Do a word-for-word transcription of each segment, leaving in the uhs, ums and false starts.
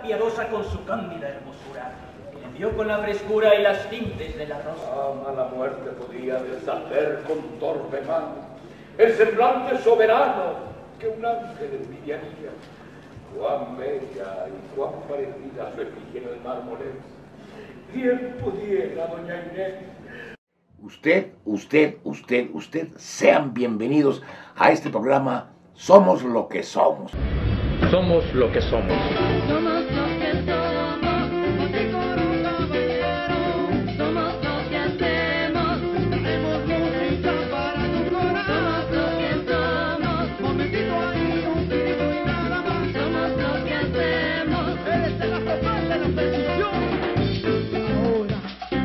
tan piadosa con su cándida hermosura, que le vio con la frescura y las tintes de la rosa. Ah, mala muerte podía deshacer con torpe mano el semblante soberano que un ángel envidiaría. Cuán bella y cuán parecida a su efigie en el mármol es. ¿Quién pudiera, doña Inés? Usted, usted, usted, usted, sean bienvenidos a este programa Somos lo que somos. Somos lo que somos. Somos lo que somos, motivo caballero. Somos lo que hacemos, hacemos música para tu corazón. Somos lo que somos, momentito ahí, un tiro y nada más. Somos lo que hacemos, eres de la total de la percusión. Ahora.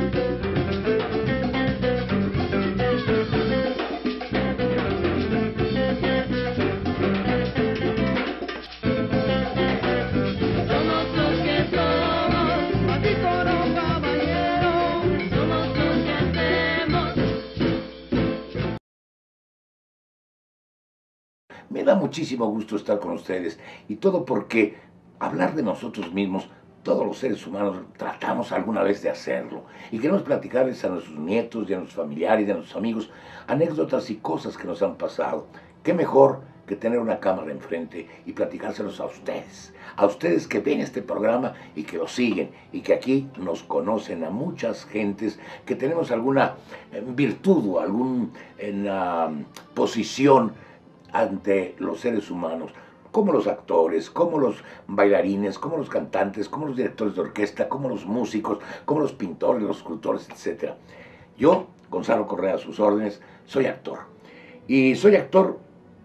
Me da muchísimo gusto estar con ustedes y todo porque hablar de nosotros mismos, todos los seres humanos tratamos alguna vez de hacerlo y queremos platicarles a nuestros nietos y a nuestros familiares y a nuestros amigos anécdotas y cosas que nos han pasado. ¿Qué mejor que tener una cámara enfrente y platicárselos a ustedes? A ustedes que ven este programa y que lo siguen y que aquí nos conocen, a muchas gentes que tenemos alguna virtud o alguna posición ante los seres humanos, como los actores, como los bailarines, como los cantantes, como los directores de orquesta, como los músicos, como los pintores, los escultores, etcétera. Yo, Gonzalo Correa, a sus órdenes, soy actor. Y soy actor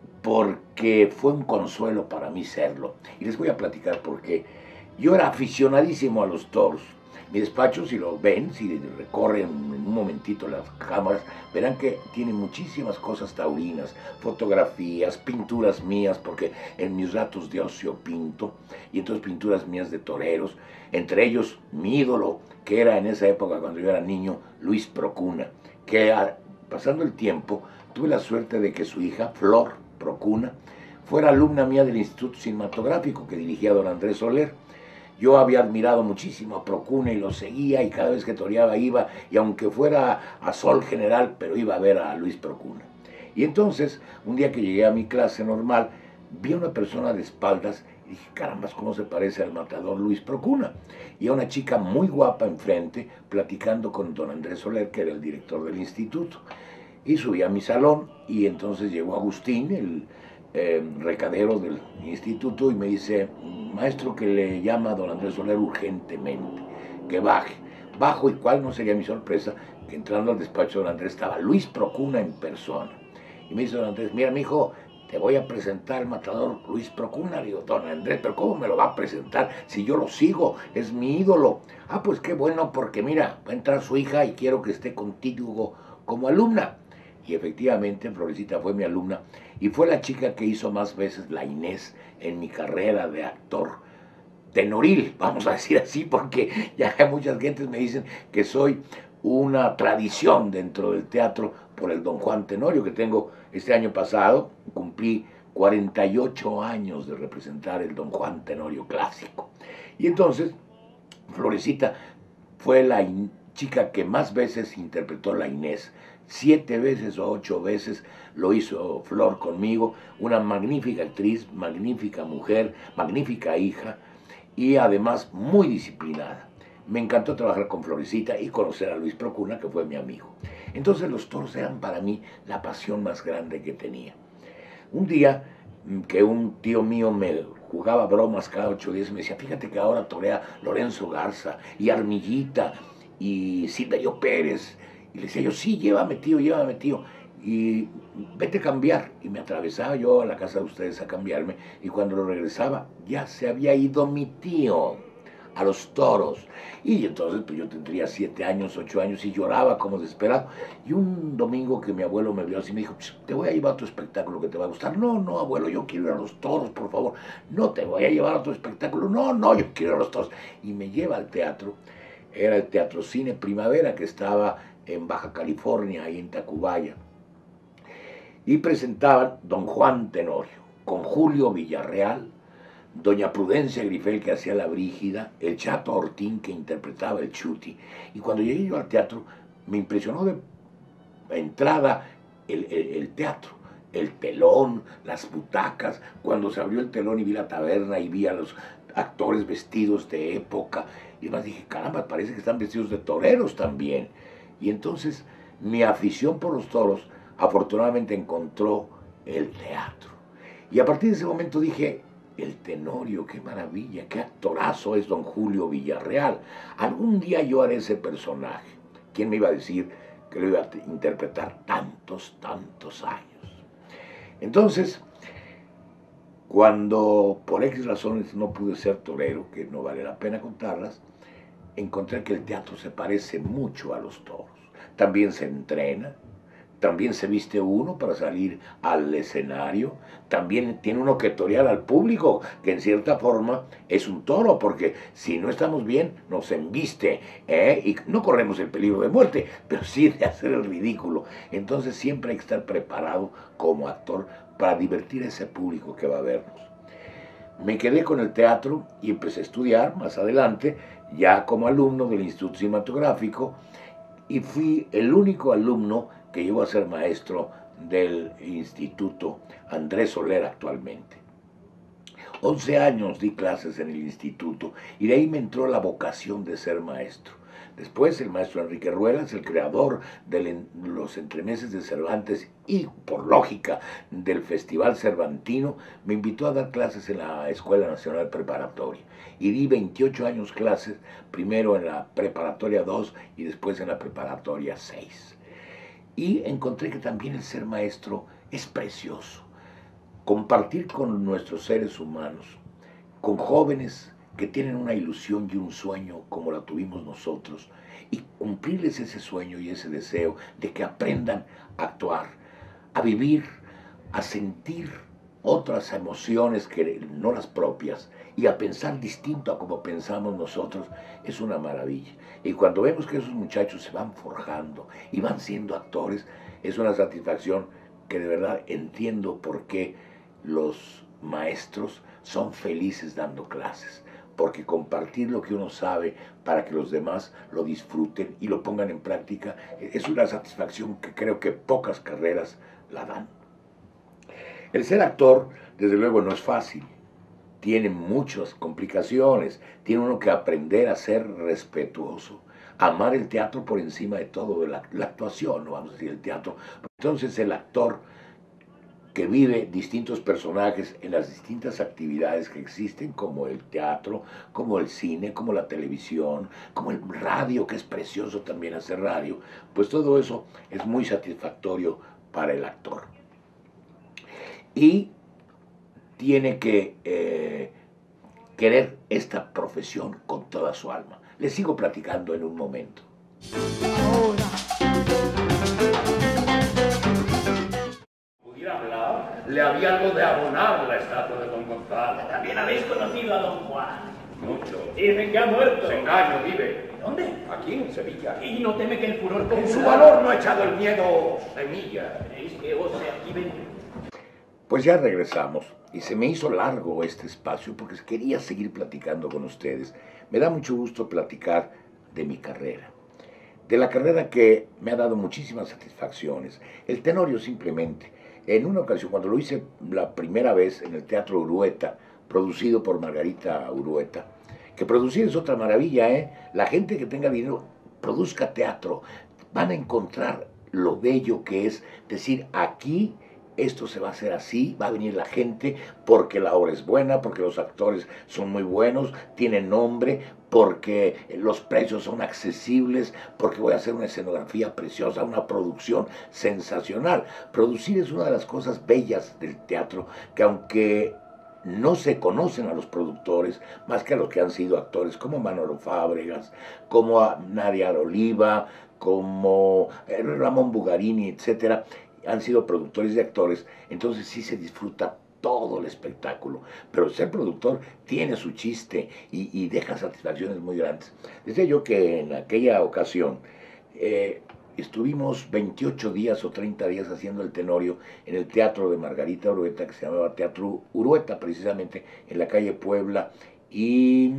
porque fue un consuelo para mí serlo. Y les voy a platicar por qué. Yo era aficionadísimo a los toros. Mi despacho, si lo ven, si recorren en un momentito las cámaras, verán que tiene muchísimas cosas taurinas, fotografías, pinturas mías, porque en mis ratos de ocio pinto, y entonces pinturas mías de toreros, entre ellos mi ídolo, que era en esa época cuando yo era niño, Luis Procuna, que pasando el tiempo tuve la suerte de que su hija, Flor Procuna, fuera alumna mía del Instituto Cinematográfico que dirigía don Andrés Soler. Yo había admirado muchísimo a Procuna y lo seguía y cada vez que toreaba iba, y aunque fuera a sol general, pero iba a ver a Luis Procuna. Y entonces, un día que llegué a mi clase normal, vi a una persona de espaldas y dije, carambas, ¿cómo se parece al matador Luis Procuna? Y a una chica muy guapa enfrente, platicando con don Andrés Soler, que era el director del instituto. Y subí a mi salón y entonces llegó Agustín, el Eh, recadero del instituto, y me dice, maestro, que le llama a don Andrés Soler urgentemente, que baje. Bajo, y cuál no sería mi sorpresa, que entrando al despacho de don Andrés estaba Luis Procuna en persona. Y me dice don Andrés, mira, mijo, te voy a presentar al matador Luis Procuna. Digo, don Andrés, pero ¿cómo me lo va a presentar si yo lo sigo? Es mi ídolo. Ah, pues qué bueno, porque mira, va a entrar su hija y quiero que esté contigo como alumna. Y efectivamente, Florecita fue mi alumna y fue la chica que hizo más veces la Inés en mi carrera de actor tenoril, vamos a decir así, porque ya muchas gentes me dicen que soy una tradición dentro del teatro por el Don Juan Tenorio, que tengo este año pasado, cumplí cuarenta y ocho años de representar el Don Juan Tenorio clásico. Y entonces, Florecita fue la chica que más veces interpretó la Inés. Siete veces o ocho veces lo hizo Flor conmigo, una magnífica actriz, magnífica mujer, magnífica hija y además muy disciplinada. Me encantó trabajar con Florecita y conocer a Luis Procuna, que fue mi amigo. Entonces los toros eran para mí la pasión más grande que tenía. Un día que un tío mío me jugaba bromas cada ocho días, me decía, fíjate que ahora torea Lorenzo Garza y Armillita y Silverio Pérez. Y le decía yo, sí, llévame tío, llévame tío, y vete a cambiar. Y me atravesaba yo a la casa de ustedes a cambiarme, y cuando lo regresaba, ya se había ido mi tío a los toros. Y entonces pues yo tendría siete años, ocho años, y lloraba como desesperado. Y un domingo que mi abuelo me vio así, me dijo, te voy a llevar a tu espectáculo que te va a gustar. No, no, abuelo, yo quiero ir a los toros, por favor. No, te voy a llevar a tu espectáculo. No, no, yo quiero ir a los toros. Y me lleva al teatro. Era el Teatro Cine Primavera, que estaba en Baja California, ahí en Tacubaya, y presentaban Don Juan Tenorio, con Julio Villarreal, doña Prudencia Grifel, que hacía la Brígida, el Chato Ortín, que interpretaba el Chuti. Y cuando llegué yo al teatro, me impresionó de entrada el, el, el teatro, el telón, las butacas. Cuando se abrió el telón y vi la taberna y vi a los actores vestidos de época, y además dije, caramba, parece que están vestidos de toreros también. Y entonces mi afición por los toros afortunadamente encontró el teatro. Y a partir de ese momento dije, el Tenorio, qué maravilla, qué actorazo es don Julio Villarreal. Algún día yo haré ese personaje. ¿Quién me iba a decir que lo iba a interpretar tantos, tantos años? Entonces, cuando por X razones no pude ser torero, que no vale la pena contarlas, encontré que el teatro se parece mucho a los toros. También se entrena, también se viste uno para salir al escenario, también tiene uno que torear al público, que en cierta forma es un toro, porque si no estamos bien, nos embiste, ¿eh? Y no corremos el peligro de muerte, pero sí de hacer el ridículo. Entonces siempre hay que estar preparado como actor para divertir a ese público que va a vernos. Me quedé con el teatro y empecé a estudiar más adelante, ya como alumno del Instituto Cinematográfico, y fui el único alumno que llegó a ser maestro del Instituto Andrés Soler actualmente. once años di clases en el instituto y de ahí me entró la vocación de ser maestro. Después el maestro Enrique Ruelas, el creador de los entremeses de Cervantes y, por lógica, del Festival Cervantino, me invitó a dar clases en la Escuela Nacional Preparatoria. Y di veintiocho años clases, primero en la Preparatoria dos y después en la Preparatoria seis. Y encontré que también el ser maestro es precioso. Compartir con nuestros seres humanos, con jóvenes que tienen una ilusión y un sueño como la tuvimos nosotros, y cumplirles ese sueño y ese deseo de que aprendan a actuar, a vivir, a sentir otras emociones que no las propias y a pensar distinto a como pensamos nosotros, es una maravilla. Y cuando vemos que esos muchachos se van forjando y van siendo actores, es una satisfacción que de verdad entiendo por qué los maestros son felices dando clases, porque compartir lo que uno sabe para que los demás lo disfruten y lo pongan en práctica es una satisfacción que creo que pocas carreras la dan. El ser actor, desde luego, no es fácil. Tiene muchas complicaciones. Tiene uno que aprender a ser respetuoso, amar el teatro por encima de todo, la, la actuación, no vamos a decir el teatro. Entonces el actor que vive distintos personajes en las distintas actividades que existen, como el teatro, como el cine, como la televisión, como el radio, que es precioso también hacer radio, pues todo eso es muy satisfactorio para el actor. Y tiene que eh, querer esta profesión con toda su alma. Les sigo platicando en un momento. Ahora. Pudiera hablar, le había algo de abonar la estatua de don Gonzalo. También habéis conocido a don Juan. Mucho. Dicen que ha muerto. Se engaño, vive. ¿Dónde? Aquí en Sevilla. Y no teme que el furor En popular... su valor no ha echado el miedo semilla. ¿Tenéis que os aquí venir? Pues ya regresamos y se me hizo largo este espacio porque quería seguir platicando con ustedes. Me da mucho gusto platicar de mi carrera, de la carrera que me ha dado muchísimas satisfacciones. El Tenorio simplemente, en una ocasión cuando lo hice la primera vez en el Teatro Urueta, producido por Margarita Urueta, que producir es otra maravilla, ¿eh? La gente que tenga dinero, produzca teatro, van a encontrar lo bello que es decir, aquí esto se va a hacer así, va a venir la gente porque la obra es buena, porque los actores son muy buenos, tienen nombre, porque los precios son accesibles, porque voy a hacer una escenografía preciosa, una producción sensacional. Producir es una de las cosas bellas del teatro, que aunque no se conocen a los productores, más que a los que han sido actores, como Manolo Fábregas, como a Nadia Oliva, como Ramón Bugarini, etcétera, han sido productores y actores, entonces sí se disfruta todo el espectáculo, pero ser productor tiene su chiste y, y deja satisfacciones muy grandes. Decía yo que en aquella ocasión eh, estuvimos veintiocho días o treinta días haciendo el Tenorio en el Teatro de Margarita Urueta, que se llamaba Teatro Urueta, precisamente, en la calle Puebla, y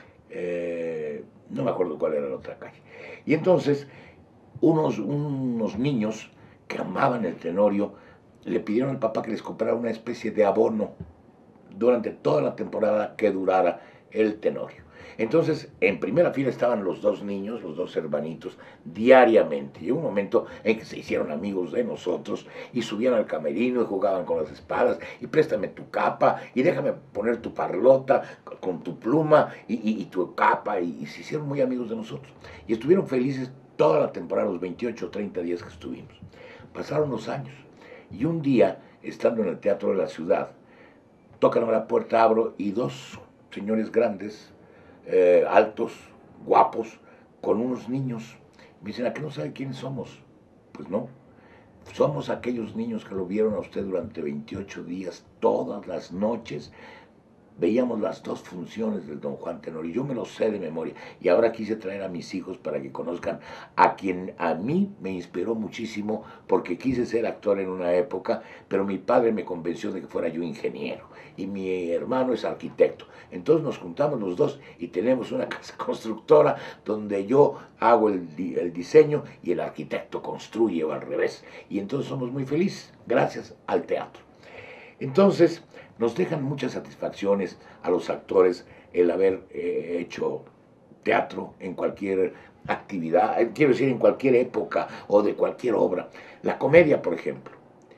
eh, no me acuerdo cuál era la otra calle. Y entonces, unos, unos niños que amaban el Tenorio le pidieron al papá que les comprara una especie de abono durante toda la temporada que durara el Tenorio. Entonces, en primera fila estaban los dos niños, los dos hermanitos, diariamente. Llegó un momento en que se hicieron amigos de nosotros y subían al camerino y jugaban con las espadas, y préstame tu capa, y déjame poner tu parlota con tu pluma y, y, y tu capa, y, y se hicieron muy amigos de nosotros. Y estuvieron felices toda la temporada, los veintiocho o treinta días que estuvimos. Pasaron los años, y un día, estando en el Teatro de la Ciudad, tocan a la puerta, abro, y dos señores grandes, Eh, altos, guapos, con unos niños. Me dicen, ¿a qué no sabe quiénes somos? Pues no, somos aquellos niños que lo vieron a usted durante veintiocho días, todas las noches. Veíamos las dos funciones del Don Juan Tenorio, yo me lo sé de memoria, y ahora quise traer a mis hijos para que conozcan a quien a mí me inspiró muchísimo, porque quise ser actor en una época, pero mi padre me convenció de que fuera yo ingeniero, y mi hermano es arquitecto. Entonces nos juntamos los dos y tenemos una casa constructora donde yo hago el, el diseño y el arquitecto construye, o al revés, y entonces somos muy felices, gracias al teatro. Entonces, nos dejan muchas satisfacciones a los actores el haber eh, hecho teatro en cualquier actividad, eh, quiero decir, en cualquier época o de cualquier obra. La comedia, por ejemplo.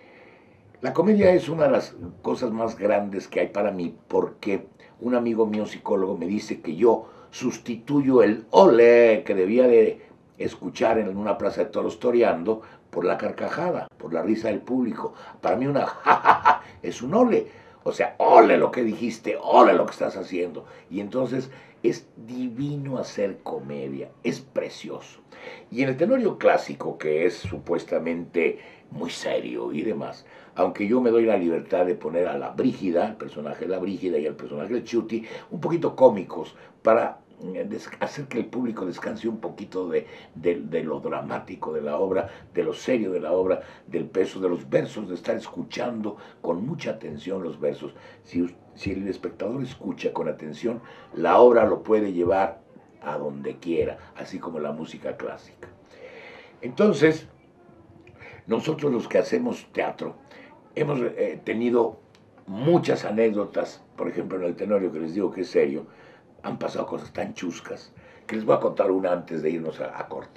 La comedia es una de las cosas más grandes que hay para mí, porque un amigo mío psicólogo me dice que yo sustituyo el ole que debía de escuchar en una plaza de toros toreando por la carcajada, por la risa del público. Para mí una jajaja es un ole. O sea, ole lo que dijiste, ole lo que estás haciendo. Y entonces es divino hacer comedia, es precioso. Y en el Tenorio clásico, que es supuestamente muy serio y demás, aunque yo me doy la libertad de poner a la Brígida, el personaje de la Brígida y el personaje del Chuti, un poquito cómicos, para hacer que el público descanse un poquito de, de, de lo dramático de la obra, de lo serio de la obra, del peso de los versos, de estar escuchando con mucha atención los versos. Si, si el espectador escucha con atención, la obra lo puede llevar a donde quiera, así como la música clásica. Entonces, nosotros los que hacemos teatro, hemos eh, tenido muchas anécdotas, por ejemplo en el Tenorio, que les digo que es serio. Han pasado cosas tan chuscas que les voy a contar una antes de irnos a, a corte.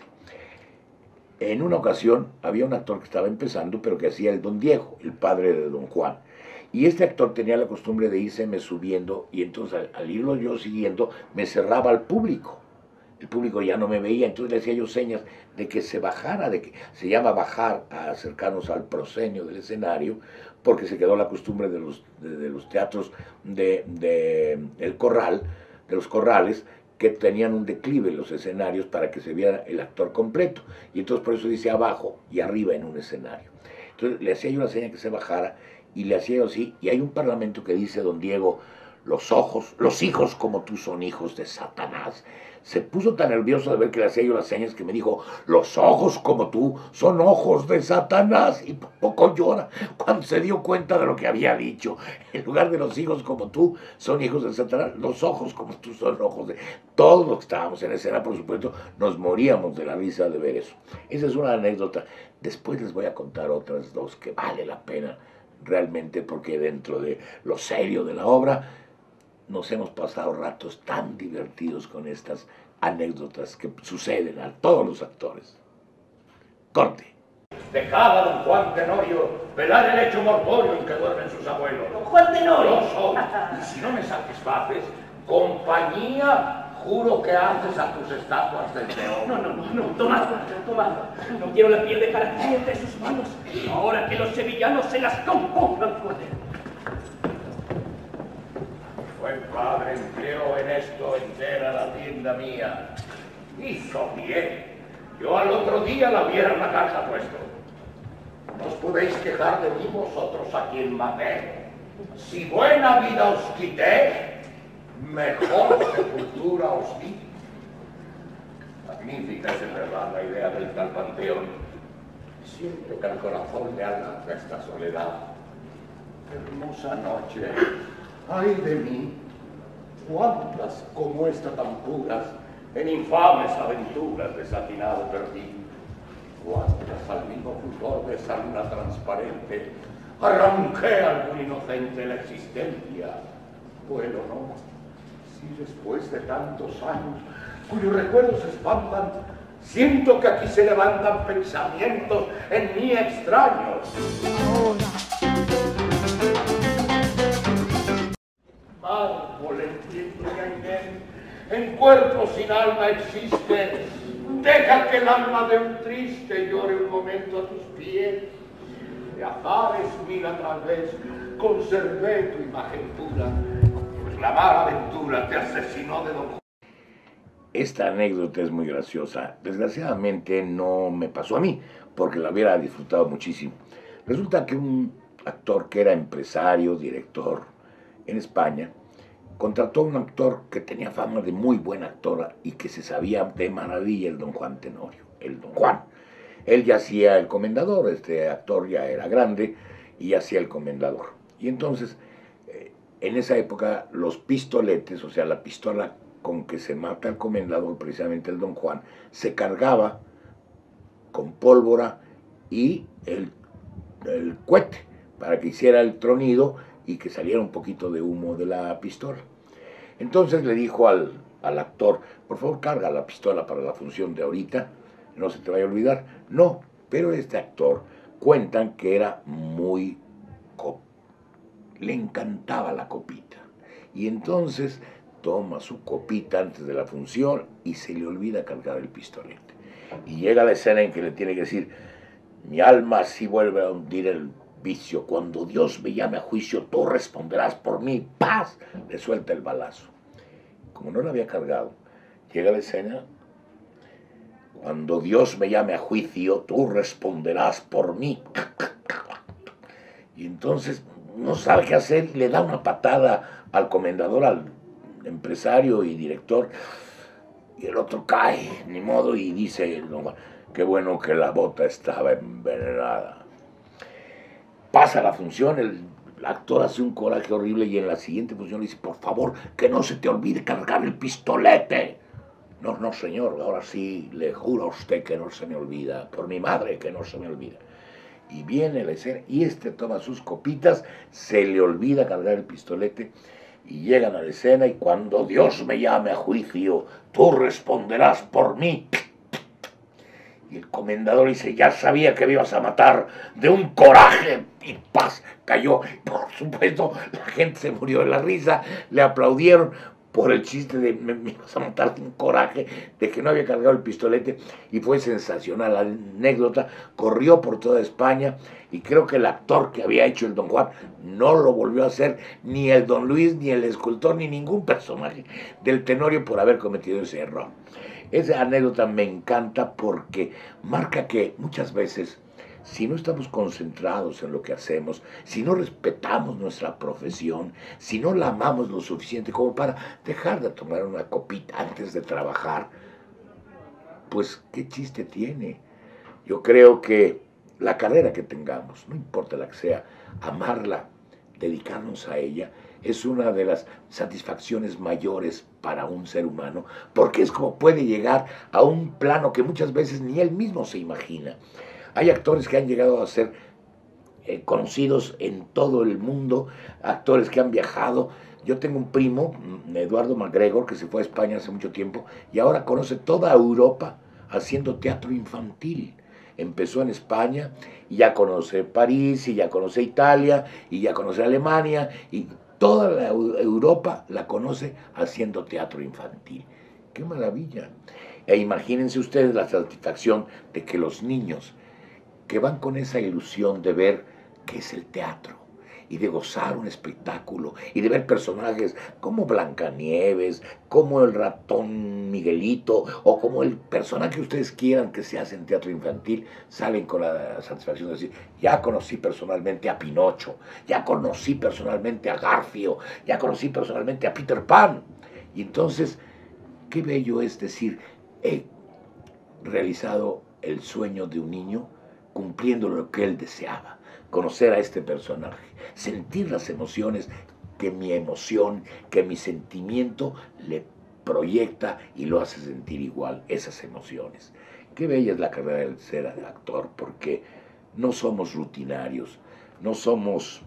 En una ocasión había un actor que estaba empezando, pero que hacía el Don Diego, el padre de Don Juan. Y este actor tenía la costumbre de irse me subiendo, y entonces al, al irlo yo siguiendo me cerraba al público. El público ya no me veía, entonces le hacía yo señas de que se bajara, de que se llama bajar, a acercarnos al proscenio del escenario, porque se quedó la costumbre de los, de, de los teatros de, de el corral, de los corrales, que tenían un declive en los escenarios para que se viera el actor completo. Y entonces por eso dice abajo y arriba en un escenario. Entonces le hacía yo la seña que se bajara, y le hacía yo así, y hay un parlamento que dice, Don Diego, los ojos, los hijos como tú son hijos de Satanás. Se puso tan nervioso de ver que le hacía yo las señas que me dijo, los ojos como tú son ojos de Satanás, y por poco llora cuando se dio cuenta de lo que había dicho. En lugar de los hijos como tú son hijos de Satanás, los ojos como tú son ojos de... Todos los que estábamos en escena, por supuesto, nos moríamos de la risa de ver eso. Esa es una anécdota. Después les voy a contar otras dos que vale la pena realmente, porque dentro de lo serio de la obra nos hemos pasado ratos tan divertidos con estas anécdotas que suceden a todos los actores. Corte. Dejad a Don Juan Tenorio velar el hecho morborio en que duermen sus abuelos. Don Juan Tenorio. Yo soy, y si no me satisfaces, compañía, juro que haces a tus estatuas del peor. No, no, no, no, Tomás, Tomás, no quiero la piel de Caracalla entre sus manos, ahora que los sevillanos se las compongan con él. Buen padre empleó en esto entera la tienda mía. Hizo bien. Yo al otro día la viera en la casa puesto. No os podéis quejar de mí vosotros a quien maté. Si buena vida os quité, mejor sepultura os di. Magnífica es en verdad la idea del tal panteón. Siento que el corazón le alarga esta soledad. Hermosa noche, ay de mí, cuántas como esta tan puras, en infames aventuras desatinado perdí. Cuántas al mismo fulgor de esa luna transparente arranqué a algún inocente la existencia. Bueno, ¿no? Si después de tantos años, cuyos recuerdos se espantan, siento que aquí se levantan pensamientos en mí extraños. Mármol, entiendo que en, en cuerpo sin alma existe. Deja que el alma de un triste llore un momento a tus pies. De azares mil tras vez conservé tu imagen pura, pues la mala aventura te asesinó de don Juan. Esta anécdota es muy graciosa. Desgraciadamente no me pasó a mí, porque la hubiera disfrutado muchísimo. Resulta que un actor que era empresario, director en España, contrató a un actor que tenía fama de muy buen actor y que se sabía de maravilla el don Juan Tenorio, el don Juan. Él ya hacía el comendador, este actor ya era grande y hacía el comendador. Y entonces, eh, en esa época, los pistoletes, o sea, la pistola con que se mata el comendador, precisamente el don Juan, se cargaba con pólvora y el, el cohete para que hiciera el tronido y que saliera un poquito de humo de la pistola. Entonces le dijo al, al actor, por favor carga la pistola para la función de ahorita, no se te vaya a olvidar. No, pero este actor cuentan que era muy cop, le encantaba la copita. Y entonces toma su copita antes de la función y se le olvida cargar el pistolete. Y llega la escena en que le tiene que decir, mi alma si vuelve a hundir el vicio, cuando Dios me llame a juicio, tú responderás por mí. ¡Paz! Le suelta el balazo. Como no lo había cargado, llega la escena, cuando Dios me llame a juicio, tú responderás por mí. Y entonces no sabe qué hacer y le da una patada al comendador, al empresario y director, y el otro cae, ni modo, y dice, no, qué bueno que la bota estaba envenenada. Pasa la función, el actor hace un coraje horrible y en la siguiente función le dice, por favor, que no se te olvide cargar el pistolete. No, no, señor, ahora sí le juro a usted que no se me olvida, por mi madre que no se me olvida. Y viene la escena, y este toma sus copitas, se le olvida cargar el pistolete, y llegan a la escena, y cuando Dios me llame a juicio, tú responderás por mí. Y el comendador dice, ya sabía que me ibas a matar, de un coraje, y paz, cayó. Por supuesto, la gente se murió de la risa, le aplaudieron por el chiste de me, me ibas a matar de un coraje, de que no había cargado el pistolete, y fue sensacional la anécdota, corrió por toda España, y creo que el actor que había hecho el don Juan no lo volvió a hacer, ni el don Luis, ni el escultor, ni ningún personaje del Tenorio por haber cometido ese error. Esa anécdota me encanta porque marca que muchas veces, si no estamos concentrados en lo que hacemos, si no respetamos nuestra profesión, si no la amamos lo suficiente como para dejar de tomar una copita antes de trabajar, pues qué chiste tiene. Yo creo que la carrera que tengamos, no importa la que sea, amarla, dedicarnos a ella, es una de las satisfacciones mayores para un ser humano, porque es como puede llegar a un plano que muchas veces ni él mismo se imagina. Hay actores que han llegado a ser eh, conocidos en todo el mundo, actores que han viajado. Yo tengo un primo, Eduardo MacGregor, que se fue a España hace mucho tiempo y ahora conoce toda Europa haciendo teatro infantil. Empezó en España y ya conoce París, y ya conoce Italia, y ya conoce Alemania, y toda la Europa la conoce haciendo teatro infantil. ¡Qué maravilla! E imagínense ustedes la satisfacción de que los niños que van con esa ilusión de ver qué es el teatro y de gozar un espectáculo y de ver personajes como Blancanieves, como el ratón Miguelito o como el personaje que ustedes quieran que se hace en teatro infantil, salen con la satisfacción de decir, ya conocí personalmente a Pinocho, ya conocí personalmente a Garfio, ya conocí personalmente a Peter Pan. Y entonces, qué bello es decir, he realizado el sueño de un niño cumpliendo lo que él deseaba, conocer a este personaje, sentir las emociones que mi emoción, que mi sentimiento le proyecta y lo hace sentir igual esas emociones. Qué bella es la carrera de ser actor, porque no somos rutinarios, no somos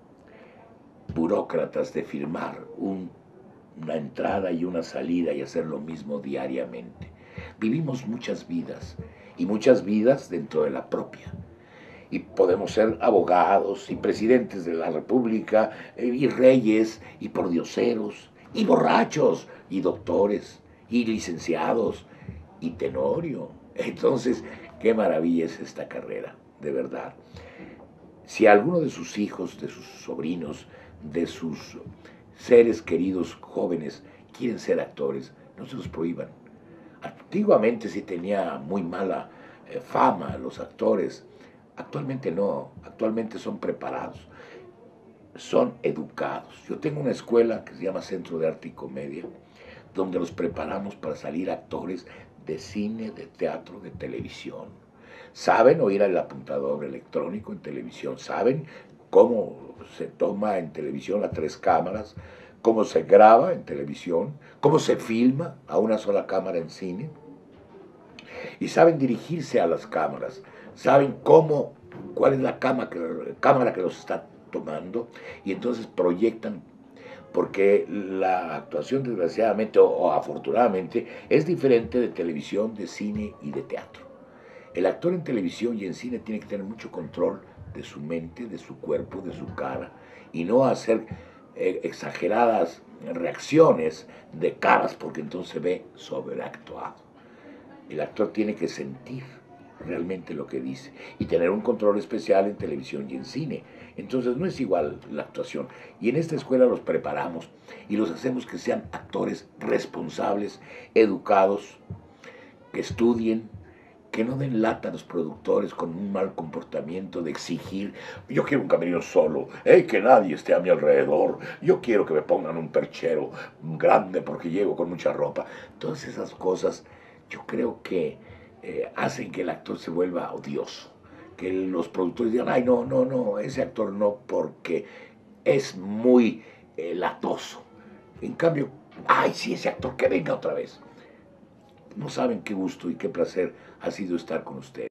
burócratas de firmar un, una entrada y una salida y hacer lo mismo diariamente. Vivimos muchas vidas, y muchas vidas dentro de la propia. Y podemos ser abogados y presidentes de la República, y reyes, y pordioseros, y borrachos, y doctores, y licenciados, y tenorio. Entonces, qué maravilla es esta carrera, de verdad. Si alguno de sus hijos, de sus sobrinos, de sus seres queridos jóvenes quieren ser actores, no se los prohíban. Antiguamente sí tenía muy mala eh, fama los actores. Actualmente no, actualmente son preparados, son educados. Yo tengo una escuela que se llama Centro de Arte y Comedia, donde los preparamos para salir actores de cine, de teatro, de televisión. Saben oír el apuntador electrónico en televisión, saben cómo se toma en televisión a tres cámaras, cómo se graba en televisión, cómo se filma a una sola cámara en cine, y saben dirigirse a las cámaras, saben cómo, cuál es la cámara que, cámara que los está tomando, y entonces proyectan, porque la actuación desgraciadamente o, o afortunadamente es diferente de televisión, de cine y de teatro. El actor en televisión y en cine tiene que tener mucho control de su mente, de su cuerpo, de su cara, y no hacer eh, exageradas reacciones de caras, porque entonces se ve sobreactuado. El actor tiene que sentir realmente lo que dice y tener un control especial en televisión y en cine. Entonces no es igual la actuación. Y en esta escuela los preparamos y los hacemos que sean actores responsables, educados, que estudien, que no den lata a los productores con un mal comportamiento de exigir, yo quiero un camerino solo, eh, que nadie esté a mi alrededor, yo quiero que me pongan un perchero grande porque llego con mucha ropa. Todas esas cosas yo creo que eh, hacen que el actor se vuelva odioso, que los productores digan, ay, no, no, no, ese actor no, porque es muy eh, latoso. En cambio, ay, sí, ese actor, que venga otra vez. No saben qué gusto y qué placer ha sido estar con ustedes.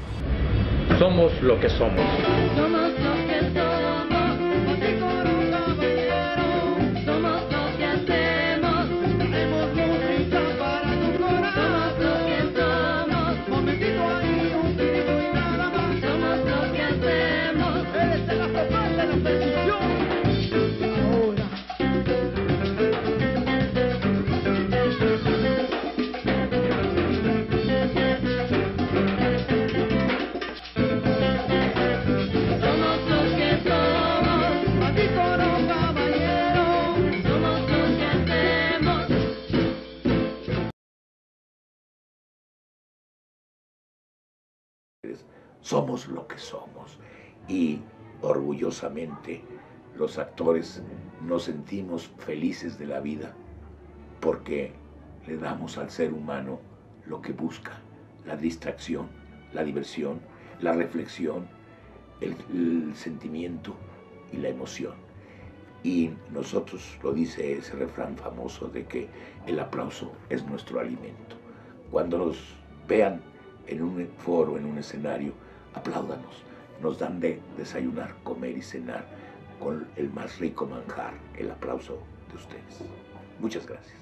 Somos lo que somos. Somos lo que somos, así con un caballero. Somos lo que hacemos, hacemos música para tu corazón. Somos lo que somos, momentito ahí, un grito y nada más. Somos lo que hacemos, eres el astro de la percusión. Ahora. Somos lo que somos, y orgullosamente los actores nos sentimos felices de la vida porque le damos al ser humano lo que busca: la distracción, la diversión, la reflexión, el, el sentimiento y la emoción. Y nosotros, lo dice ese refrán famoso de que el aplauso es nuestro alimento. Cuando nos vean en un foro, en un escenario, apláudanos, nos dan de desayunar, comer y cenar con el más rico manjar, el aplauso de ustedes. Muchas gracias.